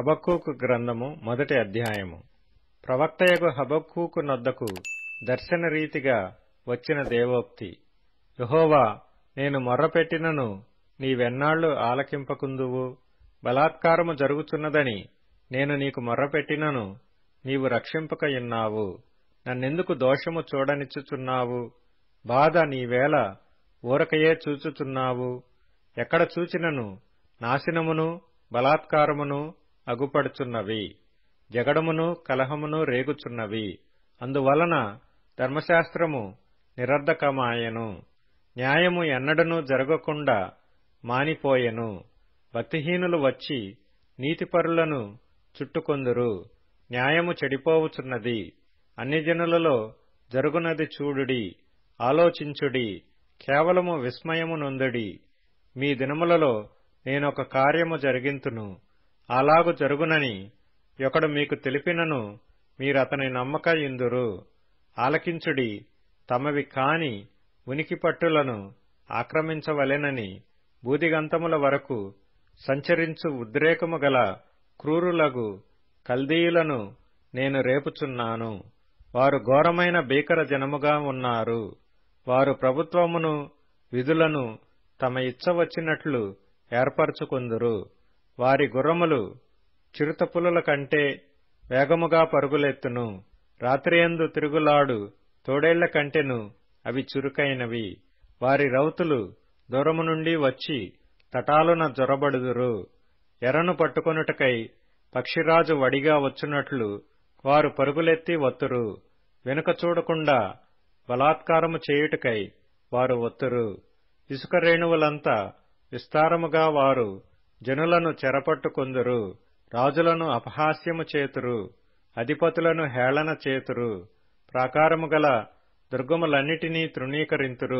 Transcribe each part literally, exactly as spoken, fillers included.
హబక్కూకు గ్రంథము మొదటి అధ్యాయము. ప్రవక్తయగు హబక్కూకు నొద్దకు దర్శనరీతిగా వచ్చిన దేవోక్తి. యెహోవా, నేను మొర్రపెట్టినను నీవెన్నాళ్లు ఆలకింపకుందువు? బలాత్కారము జరుగుచున్నదని నేను నీకు మొర్రపెట్టినను నీవు రక్షింపకయున్నావు. నన్నెందుకు దోషము చూడనిచ్చుచున్నావు? బాధ నీవేళ ఊరకయే చూచుచున్నావు? ఎక్కడ చూచినను నాశనమును బలాత్కారమును అగుపడుచున్నవి, జగడమును కలహమును రేగుచున్నవి. అందువలన ధర్మశాస్త్రము నిరర్ధకమాయెను, న్యాయము ఎన్నడనూ జరగకుండా మానిపోయెను. భక్తిహీనులు వచ్చి నీతిపరులను చుట్టుకొందురు. న్యాయము చెడిపోవుచున్నది. అన్యజనులలో జరుగునది చూడుడి, ఆలోచించుడి, కేవలము విస్మయము నొందుడి. మీ దినములలో నేనొక కార్యము జరిగింతును, అలాగు జరుగునని ఒకడు మీకు తెలిపినను మీరతని నమ్మక ఇందురు. ఆలకించుడి, తమవి కాని ఉనికి పట్టులను ఆక్రమించవలెనని బూదిగంతముల వరకు సంచరించు ఉద్రేకము గల క్రూరులగు కల్దీయులను నేను రేపుచున్నాను. వారు ఘోరమైన భీకర జనముగా ఉన్నారు. వారు ప్రభుత్వమును విధులను తమ ఇచ్చ వచ్చినట్లు ఏర్పరచుకొందురు. వారి గుర్రములు చిరుతపులుల కంటే వేగముగా పరుగులెత్తును. రాత్రియందు తిరుగులాడు తోడేళ్ల కంటెను అవి చురుకైనవి. వారి రౌతులు దూరము నుండి వచ్చి తటాలున జొరబడుదురు. ఎరను పట్టుకొనుటకై పక్షిరాజు వడిగా వచ్చునట్లు వారు పరుగులెత్తి వత్తురు. వెనుక చూడకుండా బలాత్కారము చేయుటకై వారు వత్తురు. ఇసుక రేణువులంతా విస్తారముగా వారు జనులను చెరపట్టుకొందురు. రాజులను అపహాస్యము చేతురు, అధిపతులను హేళన చేతురు. ప్రాకారము గల దుర్గములన్నిటినీ తృణీకరింతురు.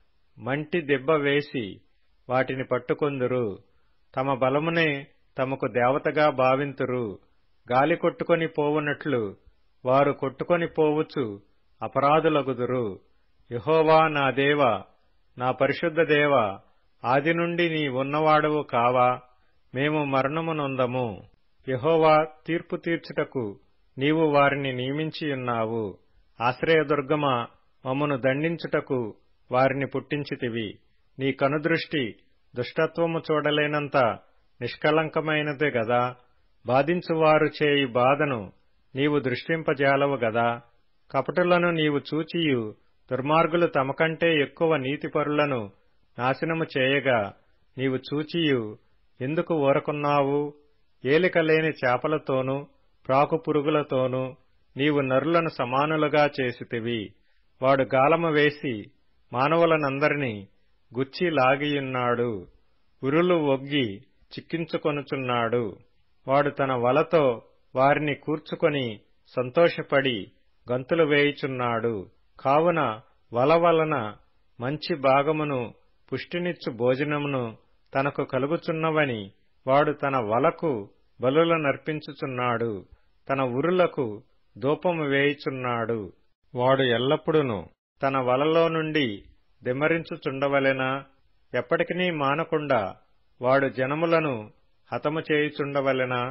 మంటి దెబ్బ వేసి వాటిని పట్టుకొందురు. తమ బలమునే తమకు దేవతగా భావింతురు. గాలి కొట్టుకొని పోవునట్లు వారు కొట్టుకొని పోవచ్చు అపరాధులగుదురు. యెహోవా నా దేవా, నా పరిశుద్ధ దేవా, ఆది నుండి నీ ఉన్నవాడవు కావా? మేము మరణము నొందము. యెహోవా, తీర్పు తీర్చుటకు నీవు వారిని నియమించియున్నావు. ఆశ్రయదుర్గమా, మమ్మను దండించుటకు వారిని పుట్టించితివి. నీ కనుదృష్టి దుష్టత్వము చూడలేనంత నిష్కళంకమైనదే గదా. బాధించువారు చేయి బాధను నీవు దృష్టింపజాలవు గదా. కపటులను నీవు చూచియు దుర్మార్గులు తమకంటే ఎక్కువ నీతిపరులను నాశనము చేయగా నీవు చూచియు ఎందుకు ఊరకున్నావు? ఏలిక లేని చేపలతోనూ ప్రాకు పురుగులతోనూ నీవు నరులను సమానులుగా చేసితివి. వాడు గాలము వేసి మానవులనందరినీ గుచ్చి లాగియున్నాడు. ఉరులు ఒగ్గి చిక్కించుకొనుచున్నాడు. వాడు తన వలతో వారిని కూర్చుకొని సంతోషపడి గంతులు వేయుచున్నాడు. కావున వల వలన మంచి భాగమును పుష్టినిచ్చు భోజనమును తనకు కలుగుచున్నవని వాడు తన వలకు బలులనర్పించుచున్నాడు. తన ఉరులకు ధూపము వేయుచున్నాడు. వాడు ఎల్లప్పుడూ తన వలలో నుండి దిమ్మరించుచుండవలెనా? ఎప్పటికినీ మానకుండా వాడు జనములను హతము చేయుచుండవలెనా?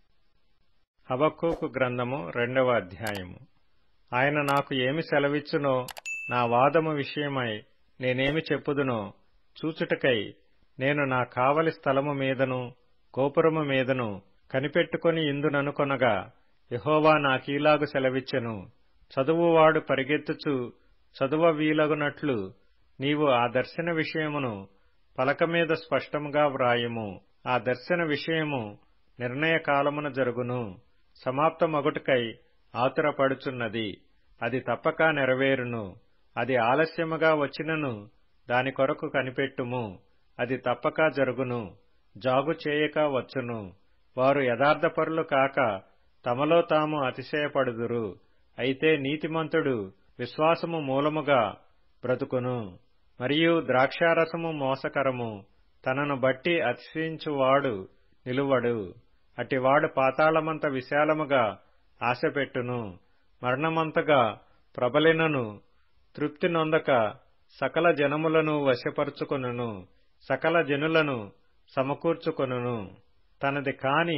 హబక్కూకు గ్రంథము రెండవ అధ్యాయము. ఆయన నాకు ఏమి సెలవిచ్చునో, నా వాదము విషయమై నేనేమి చెప్పుదునో చూచుటకై నేను నా కావలి స్థలము మీదను గోపురము మీదను కనిపెట్టుకొని ఇందుననుకొనగా యెహోవా నాకీలాగు సెలవిచ్చెను. చదువువాడు పరిగెత్తుచు చదువ వీలగునట్లు నీవు ఆ దర్శన విషయమును పలక మీద స్పష్టముగా వ్రాయుము. ఆ దర్శన విషయము నిర్ణయకాలమున జరుగును. సమాప్తమగుటకై ఆతురపడుచున్నది. అది తప్పక నెరవేరును. అది ఆలస్యముగా వచ్చినను దాని కొరకు కనిపెట్టుము. అది తప్పక జరుగును. జాగు చేయక వచ్చును. వారు యథార్థపరులు కాక తమలో తాము అతిశయపడుదురు. అయితే నీతిమంతుడు విశ్వాసము మూలముగా బ్రతుకును. మరియు ద్రాక్షారసము మోసకరము. తనను బట్టి అతిశయించువాడు నిలువడు. అటివాడు పాతాళమంత విశాలముగా ఆశపెట్టును. మరణమంతగా ప్రబలినను తృప్తి నొందక సకల జనములను వశపరుచుకొనును. సకల జనులను సమకూర్చుకొనును. తనది కాని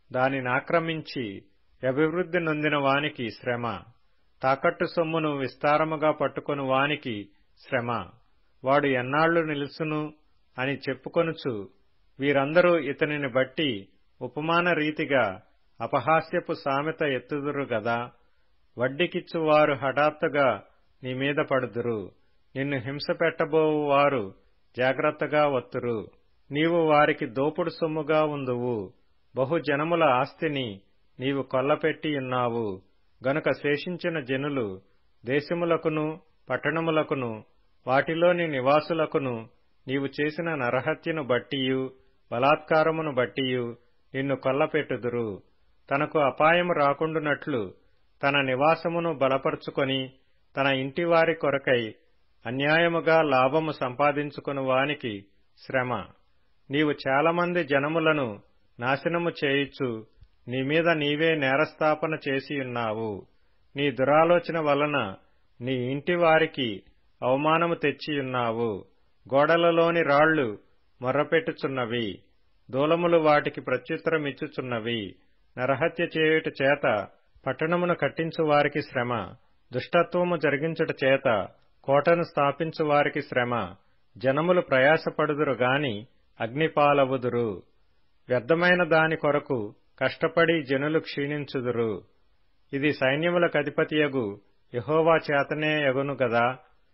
దానినాక్రమించి అభివృద్ధి నొందిన వానికి శ్రమ. తాకట్టు సొమ్మును విస్తారముగా పట్టుకొను వానికి శ్రమ. వాడు ఎన్నాళ్లు నిలుసును అని చెప్పుకొనుచు వీరందరూ ఇతనిని బట్టి ఉపమాన రీతిగా అపహాస్యపు సామెత ఎత్తుదురు గదా. వడ్డీకిచ్చువారు హఠాత్తుగా నీమీద పడుదురు, నిన్ను హింస పెట్టబోవు వారు జాగ్రత్తగా వత్తురు. నీవు వారికి దోపుడు సొమ్ముగా ఉందువు, బహుజనముల ఆస్తిని నీవు కొల్లపెట్టియున్నావు. గనుక శేషించిన జనులు దేశములకును పట్టణములకును వాటిలోని నివాసులకును నీవు చేసిన నరహత్యను బట్టియు బలాత్కారమును బట్టియు నిన్ను కొల్లపెట్టుదురు. తనకు అపాయము రాకుండునట్లు తన నివాసమును బలపరుచుకొని తన ఇంటివారి కొరకై అన్యాయముగా లాభము సంపాదించుకుని వానికి శ్రమ. నీవు చాలామంది జనములను నాశనము చేయుచు నీమీద నీవే నేరస్థాపన చేసియున్నావు. నీ దురాలోచన వలన నీ ఇంటివారికి అవమానము తెచ్చియున్నావు. గోడలలోని రాళ్లు మొర్రపెట్టుచున్నవి, దూలములు వాటికి ప్రత్యుత్తరమిచ్చుచున్నవి. నరహత్య చేయుట చేత పట్టణమును కట్టించు వారికి శ్రమ, దుష్టత్వము జరిగించుట చేత కోటను స్థాపించు వారికి శ్రమ. జనములు ప్రయాసపడుదురు గాని అగ్నిపాలవుదురు. వ్యర్థమైన దాని కొరకు కష్టపడి జనులు క్షీణించుదురు. ఇది సైన్యములకధిపతియగు యెహోవా చేతనే యగును గదా.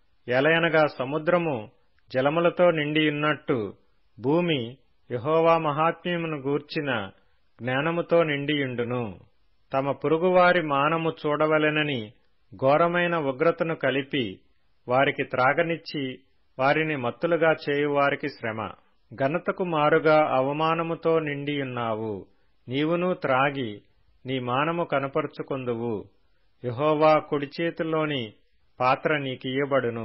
ఎలయనగా సముద్రము జలములతో నిండియున్నట్టు భూమి యెహోవా మహాత్మ్యమును గూర్చిన జ్ఞానముతో నిండియుండును. తమ పొరుగువారి మానము చూడవలెనని ఘోరమైన ఉగ్రతను కలిపి వారికి త్రాగనిచ్చి వారిని మత్తులుగా చేయువారికి శ్రమ. ఘనతకు మారుగా అవమానముతో నిండియున్నావు. నీవును త్రాగి నీ మానము కనపరుచుకొందువు. యెహోవా కుడిచేతిలోని పాత్ర నీకియ్యబడును.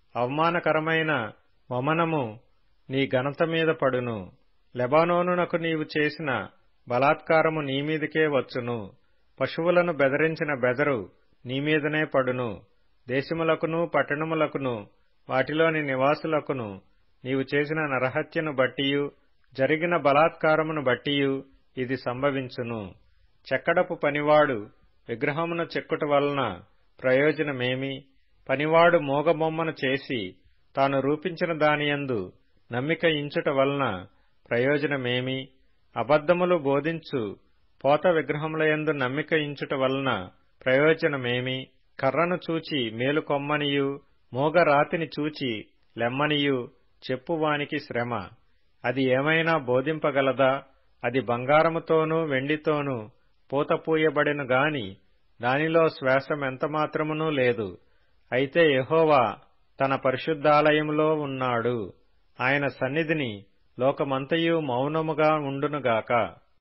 అవమానకరమైన వమనము నీ ఘనత మీద పడును. లెబానోనునకు నీవు చేసిన బలాత్కారము నీమీదికే వచ్చును. పశువులను బెదరించిన బెదరు నీమీదనే పడును. దేశములకును పట్టణములకును వాటిలోని నివాసులకును నీవు చేసిన నరహత్యను బట్టియు జరిగిన బలాత్కారమును బట్టియు ఇది సంభవించును. చెక్కడపు పనివాడు విగ్రహమును చెక్కుట వలన ప్రయోజనమేమి? పనివాడు మోగబొమ్మను చేసి తాను రూపించిన దానియందు నమ్మిక ఇంచుట వలన ప్రయోజనమేమి? అబద్ధములు బోధించు పోత విగ్రహములయందు నమ్మిక ఇంచుట వలన ప్రయోజనమేమి? కర్రను చూచి మేలు కొమ్మనియు మోగరాతిని చూచి లెమ్మనియు చెప్పువానికి శ్రమ. అది ఏమైనా బోధింపగలదా? అది బంగారముతోనూ వెండితోనూ పూతపూయబడెను గాని దానిలో శ్వాసమెంతమాత్రమునూ లేదు. అయితే యెహోవా తన పరిశుద్ధాలయములో ఉన్నాడు. ఆయన సన్నిధిని లోకమంతయు మౌనముగా ఉండునుగాక.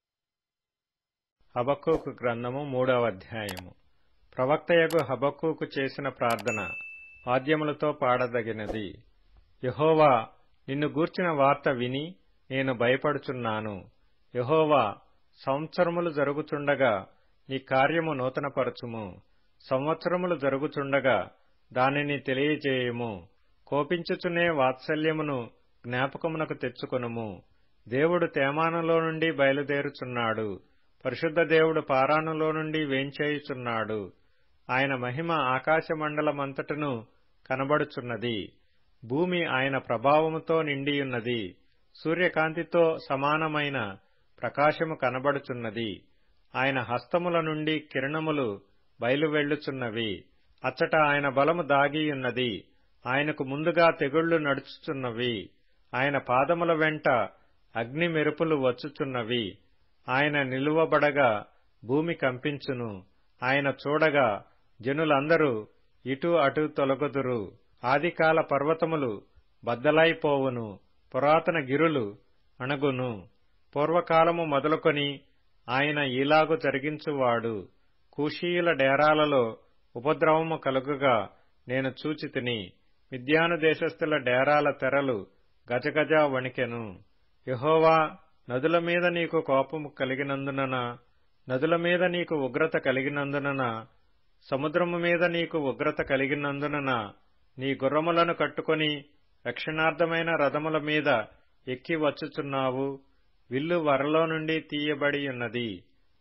హబక్కూకు గ్రంథము మూడవ అధ్యాయము. ప్రవక్తయగు హబక్కూకు చేసిన ప్రార్థన వాద్యములతో పాడదగినది. యెహోవా, నిన్ను గూర్చిన వార్త విని నేను భయపడుచున్నాను. యెహోవా, సంవత్సరములు జరుగుచుండగా నీ కార్యము నూతనపరచుము. సంవత్సరములు జరుగుచుండగా దానిని తెలియజేయుము. కోపించుచునే వాత్సల్యమును జ్ఞాపకమునకు తెచ్చుకొనుము. దేవుడు తేమానులో నుండి బయలుదేరుచున్నాడు. పరిశుద్ధ దేవుడు పారానులో నుండి వేంచేయుచున్నాడు. ఆయన మహిమ ఆకాశమండలమంతటను కనబడుచున్నది. భూమి ఆయన ప్రభావముతో నిండియున్నది. సూర్యకాంతితో సమానమైన ప్రకాశము కనబడుచున్నది. ఆయన హస్తముల నుండి కిరణములు బయలువెళ్లుచున్నవి. అచ్చట ఆయన బలము దాగియున్నది. ఆయనకు ముందుగా తెగుళ్లు నడుచుచున్నవి. ఆయన పాదముల వెంట అగ్ని మెరుపులు వచ్చుచున్నవి. ఆయన నిలువబడగా భూమి కంపించును. ఆయన చూడగా జనులందరూ ఇటు అటు తొలగుదురు. ఆదికాల పర్వతములు బద్దలైపోవును. పురాతన గిరులు అణగును. పూర్వకాలము మొదలుకొని ఆయన ఈలాగు జరిగించువాడు. కూషీయుల డేరాలలో ఉపద్రవము కలుగుగా నేను చూచితిని. మిద్యాను దేశస్థుల డేరాల తెరలు గజగజ వణికెను. యెహోవా, నదుల మీద నీకు కోపము కలిగినందున, నదుల మీద నీకు ఉగ్రత కలిగినందున, సముద్రము మీద నీకు ఉగ్రత కలిగినందున నీ గుర్రములను కట్టుకొని రక్షణార్థమైన రథముల మీద ఎక్కి వచ్చుచున్నావు. విల్లు వరలో నుండి తీయబడి ఉన్నది.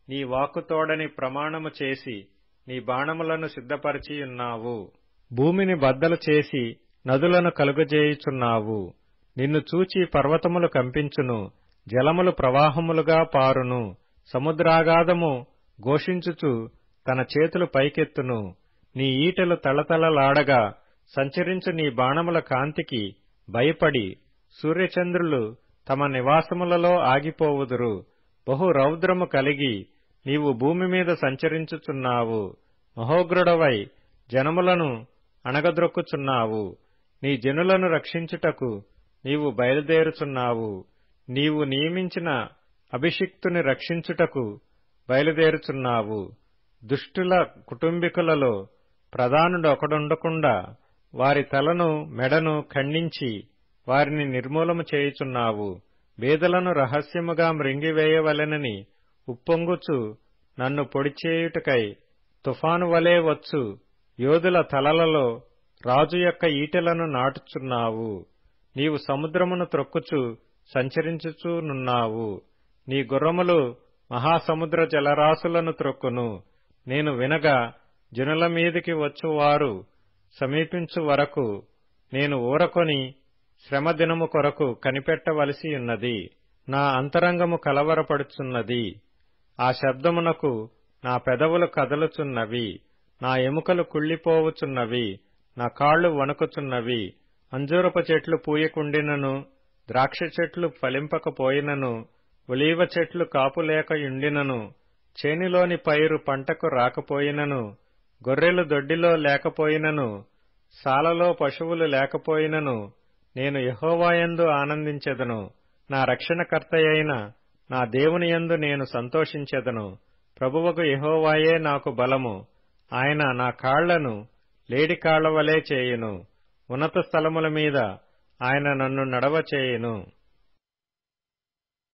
నీ వాక్కుతోడని ప్రమాణము చేసి నీ బాణములను సిద్ధపరిచియున్నావు. భూమిని బద్దలు చేసి నదులను కలుగజేయుచున్నావు. నిన్ను చూచి పర్వతములు కంపించును, జలములు ప్రవాహములుగా పారును. సముద్రాగాధము ఘోషించుచు తన చేతులు పైకెత్తును. నీ ఈటెలు తళతళలాడగా సంచరించు నీ బాణముల కాంతికి భయపడి సూర్యచంద్రులు తమ నివాసములలో ఆగిపోవుదురు. బహు రౌద్రము కలిగి నీవు భూమి మీద సంచరించుచున్నావు. మహోగ్రుడవై జనములను అణగద్రొక్కుచున్నావు. నీ జనులను రక్షించుటకు నీవు బయలుదేరుచున్నావు. నీవు నియమించిన అభిషిక్తుని రక్షించుటకు బయలుదేరుచున్నావు. దుష్టుల కుటుంబీకులలో ప్రధానుడొకడుండకుండా వారి తలను మెడను ఖండించి వారిని నిర్మూలము చేయుచున్నావు. బేదలను రహస్యముగా మ్రింగివేయవలెనని ఉప్పొంగుచు నన్ను పొడిచేయుటకై తుఫాను వలె వచ్చు యోధుల తలలలో రాజు యొక్క ఈటెలను నాటుచున్నావు. నీవు సముద్రమును త్రొక్కుచు సంచరించుచునున్నావు. నీ గుర్రములు మహాసముద్ర జలరాశులను త్రొక్కును. నేను వినగా జనుల మీదికి వచ్చువారు సమీపించు వరకు నేను ఊరకొని శ్రమదినము కొరకు కనిపెట్టవలసియున్నది. నా అంతరంగము కలవరపడుచున్నది. ఆ శబ్దమునకు నా పెదవులు కదలుచున్నవి. నా ఎముకలు కుళ్ళిపోవుచున్నవి. నా కాళ్లు వణుకుచున్నవి. అంజూరపు చెట్లు పూయకుండినను, ద్రాక్ష చెట్లు ఫలింపకపోయినను, ఒలీవ చెట్లు కాపులేకయుండినను, చేనిలోని పైరు పంటకు రాకపోయినను, గొర్రెలు దొడ్డిలో లేకపోయినను, సాలలో పశువులు లేకపోయినను, నేను యెహోవాయందు ఆనందించెదను. నా రక్షణకర్తయైన నా దేవునియందు నేను సంతోషించెదను. ప్రభువకు యెహోవాయే నాకు బలము. ఆయన నా కాళ్లను లేడి కాళ్లవలే చేయును. ఉన్నత స్థలముల మీద ఆయన నన్ను నడవచేయును.